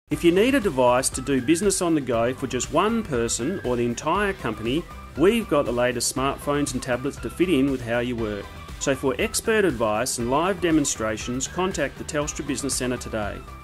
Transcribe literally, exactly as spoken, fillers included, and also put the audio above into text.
If you need a device to do business on the go for just one person or the entire company, we've got the latest smartphones and tablets to fit in with how you work. So for expert advice and live demonstrations, contact the Telstra Business Centre today.